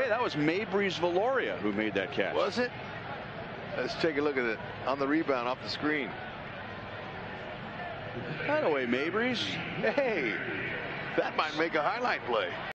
Hey, that was Meibrys Viloria who made that catch. Was it? Let's take a look at it on the rebound off the screen. That away, Meibrys. Hey, that might make a highlight play.